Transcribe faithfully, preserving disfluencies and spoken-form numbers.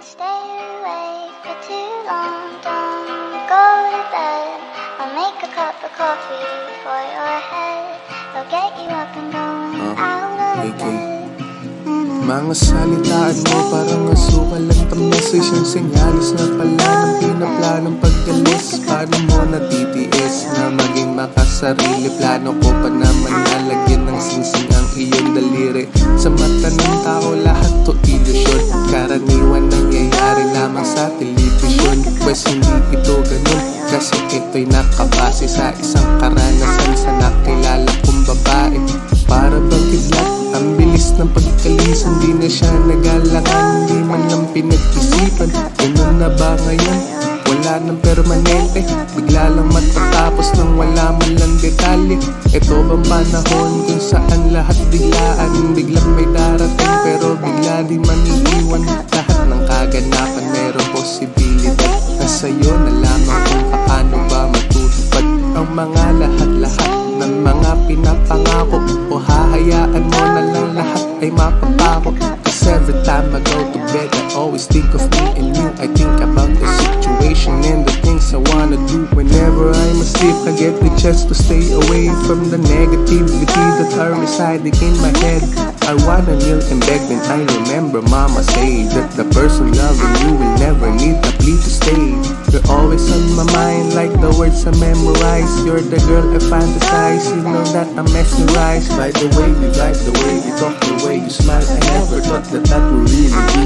stay awake for too long. Don't go to bed. I'll make a cup of coffee for your head. I'll get you up and going out of bed. Mga salitaan mo parang asukal at tamis, isang senyalis na pala ng pinaplanong pagdalis. Paano mo natitiis na maging makasarili? Plano ko pa naman nalagyan ng singsing ang iyong daliri. Sa mata ng tao lahat to ilusyon, karaniwan nangyayari lamang sa telebisyon. Pwes hindi ito ganun, kasi ito'y nakabase sa isang karanasan sa nakilala kong babae. Para bang kidlat, ang bilis ng pagkalis, hindi na siya nagalangan, hindi man lang pinag-isipan. Ganun na ba ngayon? Wala nang permanente, bigla lang matatapos nang wala man lang detalye. Ito bang panahon kung saan lahat biglaan? Biglang may darating pero bigla di maniiwan. Lahat ng kaganapan merong posibilidad na sa'yo na lamang kung paano ba matutupad ang mga lahat-lahat ng mga pinapangako. O hahayaan mo na lang lahat ay mapapako. Cause every time I go to bed I always think of me and you. I think about the situation and the things I wanna do. Whenever I'm asleep I get the chance to stay away from the negativity that are residing in my head. I wanna kneel and beg, then I remember mama say that the person loving you will never need a plea to stay. You're always on my mind like the words I memorize. You're the girl I fantasize, you know that I'm mesmerized by the way you drive, the way you talk, the way you smile. I never thought that that would really be